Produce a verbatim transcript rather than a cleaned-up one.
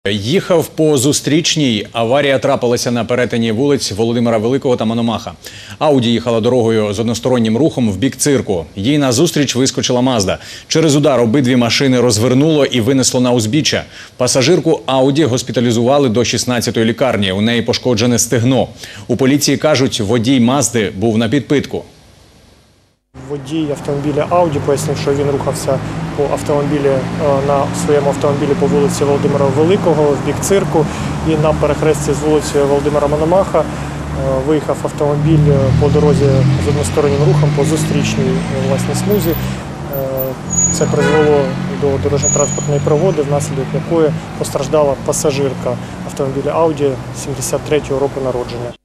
Їхав по зустрічній. Аварія трапилася на перетині вулиць Володимира Великого та Мономаха. Ауді їхала дорогою з одностороннім рухом в бік цирку. Їй назустріч вискочила Мазда. Через удар обидві машини розвернуло і винесло на узбіччя. Пасажирку Ауді госпіталізували до шістнадцятої лікарні. У неї пошкоджене стегно. У поліції кажуть, водій Мазди був на підпитку. Водій автомобіля Ауді пояснив, що він рухався по автомобілі, на своєму автомобілі по вулиці Володимира Великого в бік цирку, і на перехресті з вулиці Володимира Мономаха виїхав автомобіль по дорозі з одностороннім рухом по зустрічній власній смузі. Це призвело до дорожньо-транспортної пригоди, внаслідок якої постраждала пасажирка автомобіля Ауді сімдесят третього року народження.